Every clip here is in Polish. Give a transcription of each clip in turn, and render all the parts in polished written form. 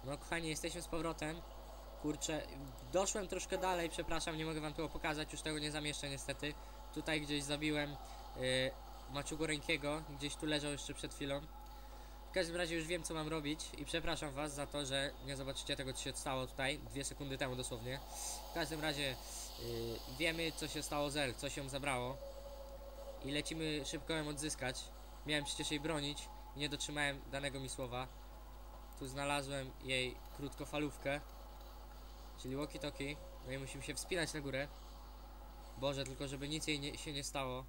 No kochani, jesteśmy z powrotem. Kurczę, doszłem troszkę dalej, przepraszam, nie mogę wam tego pokazać, już tego nie zamieszczę niestety. Tutaj gdzieś zabiłem maczugoreńkiego, gdzieś tu leżał jeszcze przed chwilą. W każdym razie już wiem, co mam robić i przepraszam was za to, że nie zobaczycie tego, co się stało tutaj 2 sekundy temu dosłownie. W każdym razie wiemy, co się stało z El, co się zabrało i lecimy szybko ją odzyskać. Miałem przecież jej bronić i nie dotrzymałem danego mi słowa. Tu znalazłem jej krótkofalówkę, czyli walkie-talkie. No i musimy się wspinać na górę. Boże, tylko żeby nic jej się nie stało.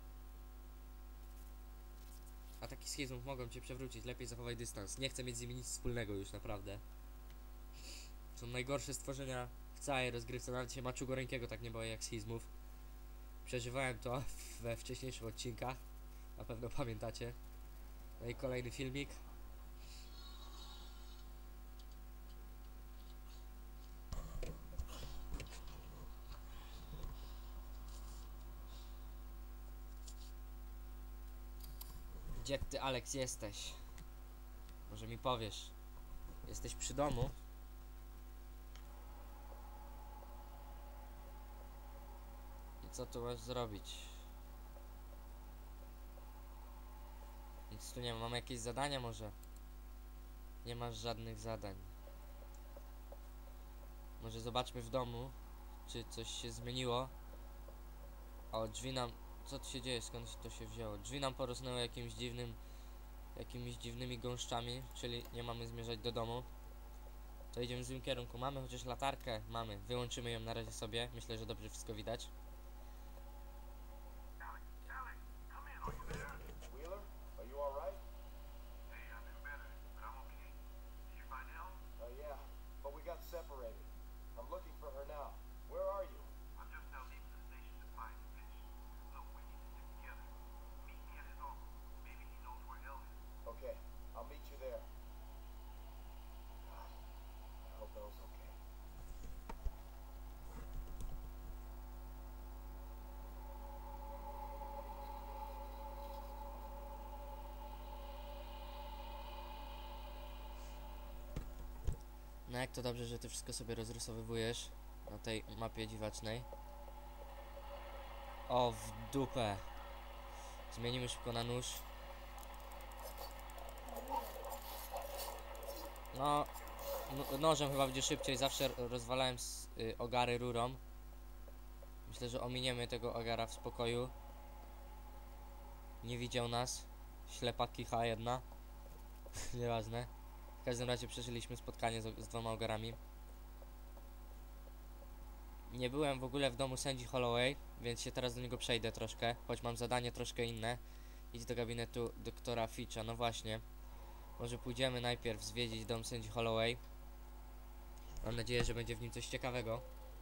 Ataki schizmów mogą cię przewrócić, lepiej zachowaj dystans. Nie chcę mieć z nimi nic wspólnego już, naprawdę. Są najgorsze stworzenia w całej rozgrywce, nawet się maczugoreńkiego tak nie boję jak schizmów. Przeżywałem to we wcześniejszych odcinkach, na pewno pamiętacie. No i kolejny filmik. Gdzie ty, Alex, jesteś? Może mi powiesz? Jesteś przy domu? I co tu masz zrobić? Nic tu nie ma. Mamy jakieś zadania może? Nie masz żadnych zadań. Może zobaczmy w domu, czy coś się zmieniło. O, drzwi nam... Co tu się dzieje? Skąd to się wzięło? Drzwi nam porosnęły jakimiś dziwnymi gąszczami, czyli nie mamy zmierzać do domu. To idziemy w złym kierunku. Mamy chociaż latarkę? Mamy. Wyłączymy ją na razie sobie. Myślę, że dobrze wszystko widać. No jak to dobrze, że ty wszystko sobie rozrysowywujesz na tej mapie dziwacznej. O, w dupę. Zmienimy szybko na nóż. No, nożem chyba będzie szybciej. Zawsze rozwalałem ogary rurą. Myślę, że ominiemy tego ogara w spokoju. Nie widział nas. Ślepa kicha jedna. Nieważne. W każdym razie przeżyliśmy spotkanie z 2 ogarami. Nie byłem w ogóle w domu sędzi Holloway, więc się teraz do niego przejdę troszkę, choć mam zadanie troszkę inne. Idź do gabinetu doktora Fitcha. No właśnie. Może pójdziemy najpierw zwiedzić dom sędzi Holloway. Mam nadzieję, że będzie w nim coś ciekawego.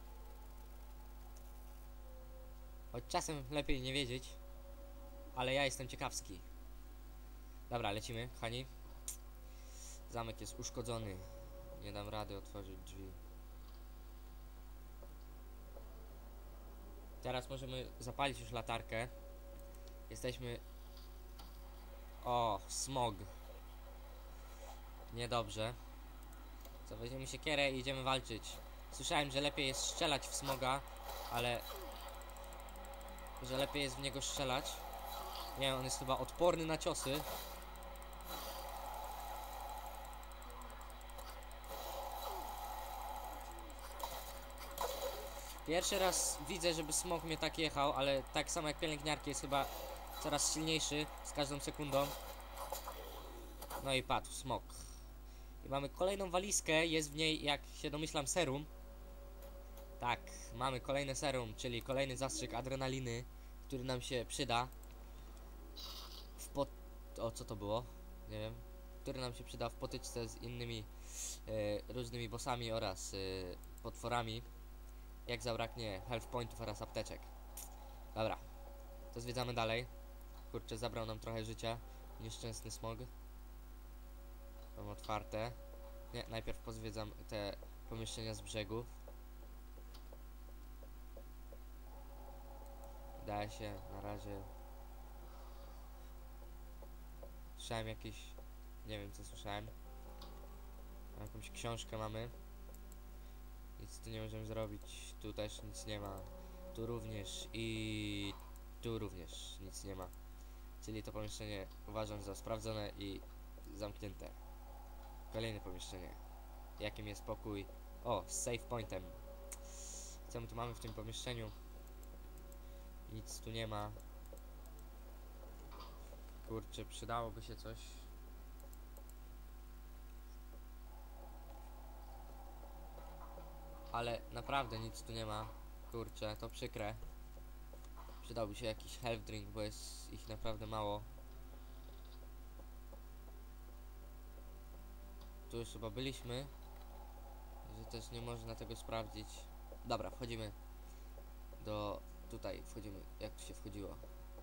Choć czasem lepiej nie wiedzieć. Ale ja jestem ciekawski. Dobra, lecimy, kochani. Zamek jest uszkodzony. Nie dam rady otworzyć drzwi. Teraz możemy zapalić już latarkę. Jesteśmy... O, smog. Niedobrze. Co, weźmiemy siekierę i idziemy walczyć. Słyszałem, że lepiej jest strzelać w smoga, ale... Że lepiej jest w niego strzelać. Nie wiem, on jest chyba odporny na ciosy. Pierwszy raz widzę, żeby smok mnie tak jechał, ale tak samo jak pielęgniarki jest chyba coraz silniejszy z każdą sekundą. No i padł smok. I mamy kolejną walizkę, jest w niej, jak się domyślam, serum. Tak, mamy kolejne serum, czyli kolejny zastrzyk adrenaliny, który nam się przyda. O, co to było? Nie wiem. Który nam się przyda w potyczce z innymi różnymi bossami oraz potworami. Jak zabraknie health pointów oraz apteczek. Dobra, to zwiedzamy dalej. Kurczę, zabrał nam trochę życia. Nieszczęsny smog. Mam otwarte. Nie, najpierw pozwiedzam te pomieszczenia z brzegów. Wydaje się na razie. Słyszałem jakieś... Nie wiem co słyszałem. Jakąś książkę mamy. Nic tu nie możemy zrobić. Tu też nic nie ma. Tu również i tu również nic nie ma. Czyli to pomieszczenie uważam za sprawdzone i zamknięte. Kolejne pomieszczenie. Jakim jest pokój? O, z save pointem. Co my tu mamy w tym pomieszczeniu? Nic tu nie ma. Kurczę, przydałoby się coś. Ale naprawdę nic tu nie ma. Kurczę, to przykre. Przydałby się jakiś health drink, bo jest ich naprawdę mało. Tu już chyba byliśmy, że też nie można tego sprawdzić. Dobra, wchodzimy do... Tutaj wchodzimy. Jak tu się wchodziło?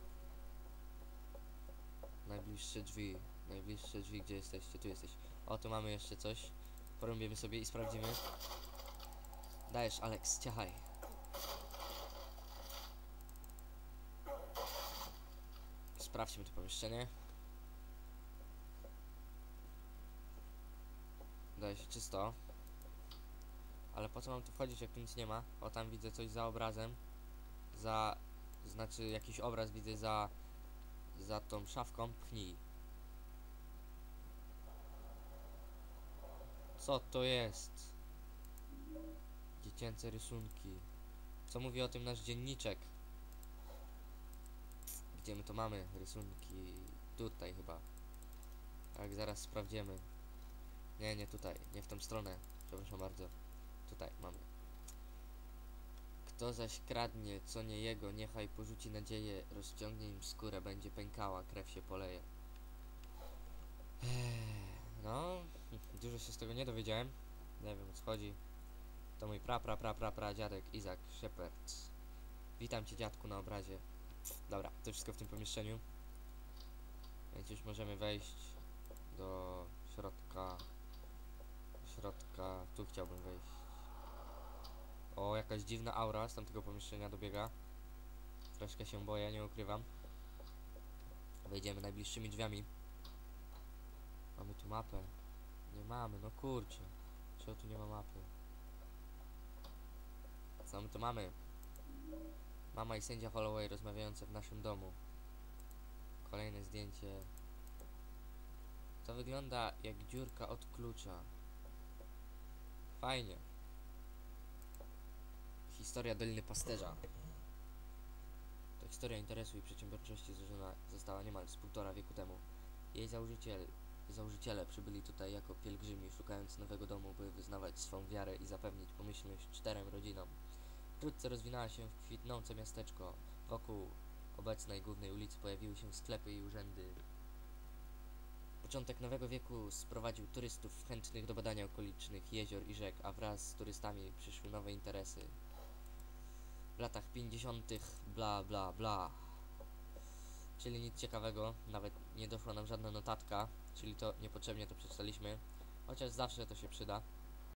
Najbliższe drzwi. Najbliższe drzwi, gdzie jesteście? Tu jesteś. O, tu mamy jeszcze coś. Porąbiemy sobie i sprawdzimy. Dajesz, Alex, ciachaj. Sprawdźmy to pomieszczenie. Daje się czysto. Ale po co mam tu wchodzić, jak tu nic nie ma? O, tam widzę coś za obrazem. Znaczy jakiś obraz widzę za tą szafką. Pchnij. Co to jest? Dziecięce rysunki. Co mówi o tym nasz dzienniczek? Gdzie my to mamy? Rysunki. Tutaj chyba. Tak, zaraz sprawdzimy. Nie, nie tutaj. Nie w tą stronę. Przepraszam bardzo. Tutaj mamy. Kto zaś kradnie, co nie jego, niechaj porzuci nadzieję, rozciągnie im skórę, będzie pękała, krew się poleje. No, dużo się z tego nie dowiedziałem. Nie wiem, o co chodzi. To mój pra dziadek Isaac Shepard. Witam cię, dziadku, na obrazie. Dobra, to wszystko w tym pomieszczeniu. Więc już możemy wejść do środka. Tu chciałbym wejść. O, jakaś dziwna aura z tamtego pomieszczenia dobiega. Troszkę się boję, nie ukrywam. Wejdziemy najbliższymi drzwiami. Mamy tu mapę. Nie mamy, no kurczę. Czego tu nie ma mapy? Co my tu mamy? Mama i sędzia Holloway rozmawiające w naszym domu. Kolejne zdjęcie. To wygląda jak dziurka od klucza. Fajnie. Historia Doliny Pasterza. To historia interesu i przedsiębiorczości złożona została niemal z 1,5 wieku temu. Jej założyciele przybyli tutaj jako pielgrzymi, szukając nowego domu, by wyznawać swą wiarę i zapewnić pomyślność 4 rodzinom. Wkrótce rozwinęła się w kwitnące miasteczko. Wokół obecnej głównej ulicy pojawiły się sklepy i urzędy. Początek nowego wieku sprowadził turystów chętnych do badania okolicznych jezior i rzek, a wraz z turystami przyszły nowe interesy. W latach 50. bla bla bla. Czyli nic ciekawego, nawet nie doszła nam żadna notatka, czyli to niepotrzebnie to przeczytaliśmy, chociaż zawsze to się przyda.